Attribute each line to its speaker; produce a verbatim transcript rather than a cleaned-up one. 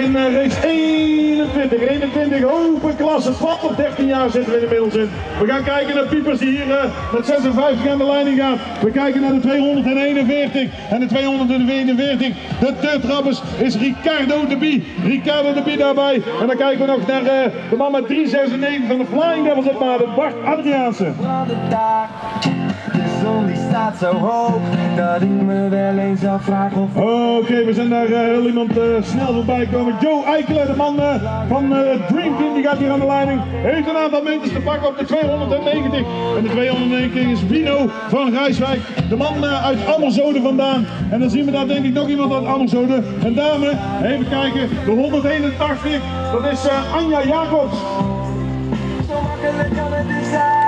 Speaker 1: in uh, race eenentwintig. eenentwintig open klasse, twaalf tot dertien jaar zitten we inmiddels in. We gaan kijken naar Piepers die hier uh, met zesenvijftig aan de leiding gaat. We kijken naar de tweehonderdeenenveertig en de tweehonderdeenenveertig. De deurtrappers is Ricardo de Bie. Ricardo de Bie daarbij. En dan kijken we nog naar uh, de man met drie zesennegentig van de Flying Devils op Maden, Bart Adriaanse.
Speaker 2: De zon die staat zo hoog dat ik me wel eens afvraag of...
Speaker 1: Oké, okay, we zijn daar uh, heel iemand uh, snel voorbij komen. Joe Eikelen, de man uh, van uh, Dream Team, die gaat hier aan de leiding. Heeft een aantal meters te pakken op de tweehonderdnegentig. En de tweehonderdnegentig is Wino van Rijswijk, de man uh, uit Ammerzode vandaan. En dan zien we daar denk ik nog iemand uit Ammerzode. Een dame, even kijken, de honderdeenentachtig, dat is uh, Anja Jacobs.
Speaker 2: Zo makkelijk kan het dus zijn.